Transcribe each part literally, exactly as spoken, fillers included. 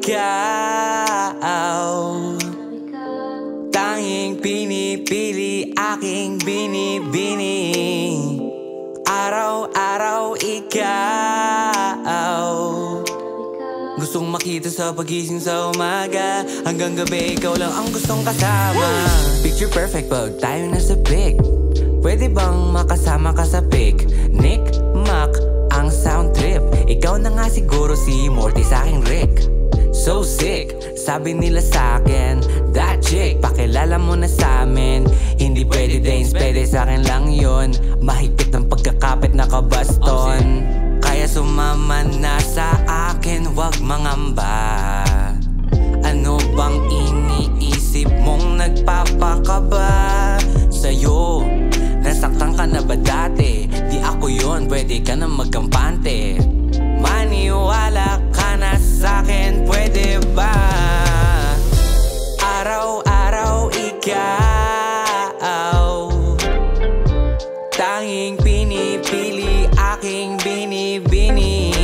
ikaw. Tanging pinipili, aking binibini. Araw-araw ikaw. Gustong makita sa pagising sa umaga, hanggang gabi ikaw lang ang gustong kasama. Picture perfect pag tayo nasa pic. Pwede bang makasama ka sa pic? Nick, Mac, ang sound trip. Ikaw na nga siguro si Morty sa aking Rick. So sick, sabi nila sa'kin, that chick, pakilala mo na sa'min. Hindi pwede Danes, pwede sa'kin lang yun. Mahigpit ng pagkakapit na kabaston. Kaya sumama na sa akin, wag mangamba. Ano bang iniisip mong nagpapakaba? Sa'yo, nasaktan ka na ba dati? Di ako yun, pwede ka na magkampante. Maniwala ka na sa'kin, pwede ba? Araw-araw ikaw. Tanging pinipili, aking binibini.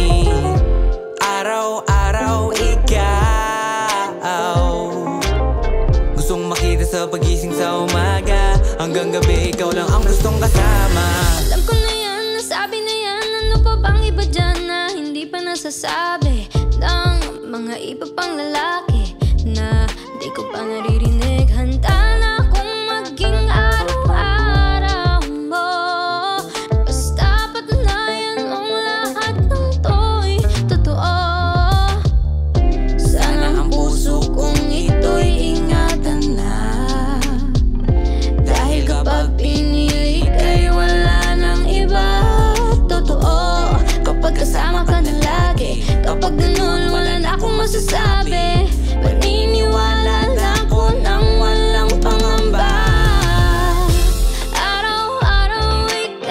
Araw-araw ikaw. Gustong makita sa pagising sa umaga, hanggang gabi ikaw lang ang gustong kasama. Alam ko na yan, nasabi na yan. Ano pa bang iba dyan na hindi pa nasasabi ng mga iba pang lalaki na di ko pa naririnig? Handa na akong maging araw-araw mo. Basta patunayan mong lahat ng to'y totoo. Sana ang puso kong ito'y ingatan na, dahil kapag pinili ka'y wala nang iba. Totoo, kapag kasama ka na lagi, kapag ganun wala na akong masasabi. Maniniwala na ako nang walang pangamba. Araw-araw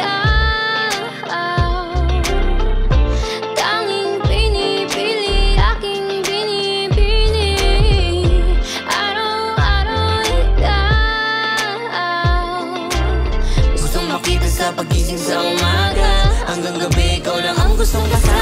ikaw. Tanging pinipili, aking binibini. Araw-araw ikaw. Gustong makita sa pagising sa umaga, hanggang gabi ikaw lang ang gustong kasama.